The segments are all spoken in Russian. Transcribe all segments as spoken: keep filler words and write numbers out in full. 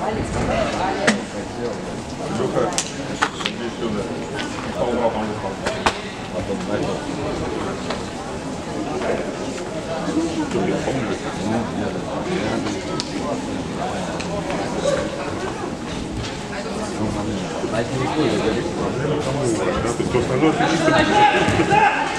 Леха, иди сюда. Полно, полно, потом начал. Что, блин, помнишь? А это не куда, говорит, проблема кому? Да, ты кто остальное ты чисто.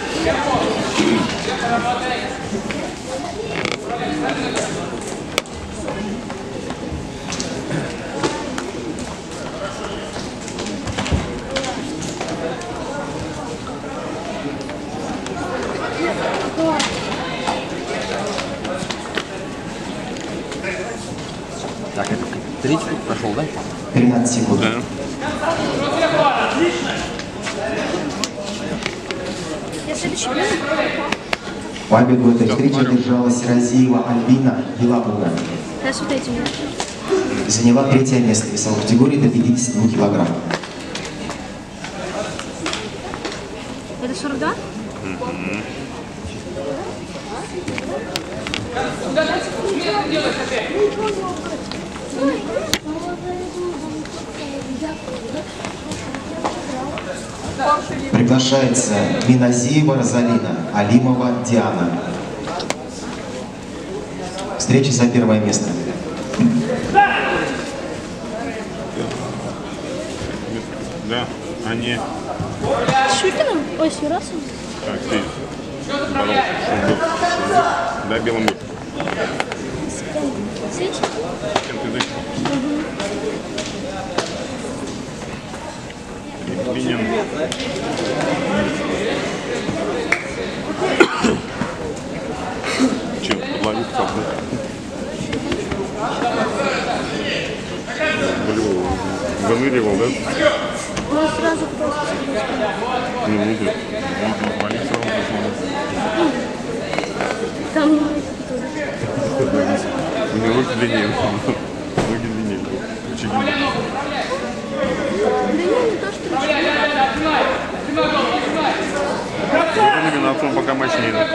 Так, это третий круг прошел, да? тринадцать секунд. Да. По бегу этой встречи держалась Разиева Альбина Елабуга. Заняла третье место в весовой категории до пятидесяти двух килограмм. Это сорок два? Угу. Приглашается Миназиева Розалина, Алимова Диана. Встреча за первое место. Да, они... С Щукиным? Ой, с Юрасом? Так, ты. Здорово. Да, белым мышь. Здесь? С кем ты зачем? Бенин. Чем? Подловить как-то? Блин, выныривал, да? Он сразу просто... Ну, ну, ты. Он болит сразу пошел. Там... У него руки длиннее. Ноги длиннее. Очевидно. Да не то, что... Вот именно отцом пока мощнее.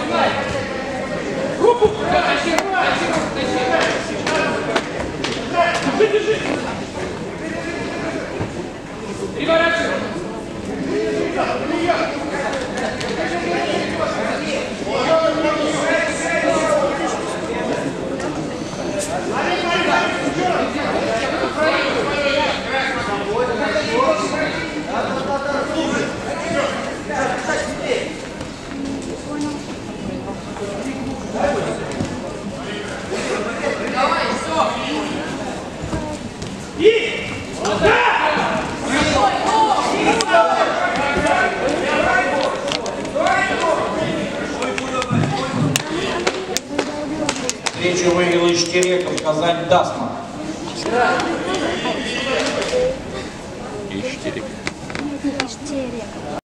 Встречу выиграл Иштереков, Казань Дасма. Иштерик. Иштерек.